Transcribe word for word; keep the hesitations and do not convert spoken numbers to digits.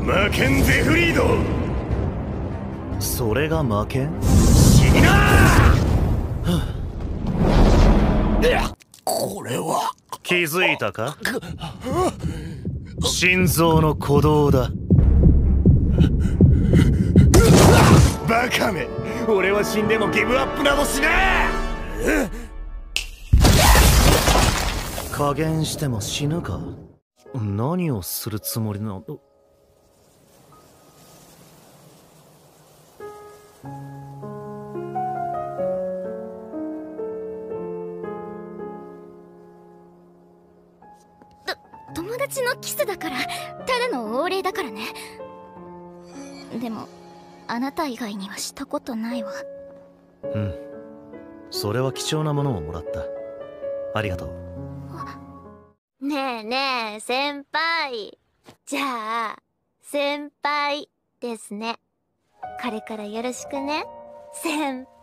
負けんゼフリード。 それが負けん？ 死になー。これは気づいたか？心臓の鼓動だ。 バカめ、俺は死んでもギブアップなどしねえ。 加減しても死ぬか？何をするつもりなの？ 友達のキスだから、ただの横礼だからね。でもあなた以外にはしたことないわ。 うん、それは貴重なものをもらった。ありがとう。 ねえねえ先輩、じゃあ先輩ですね。これからよろしくね先輩。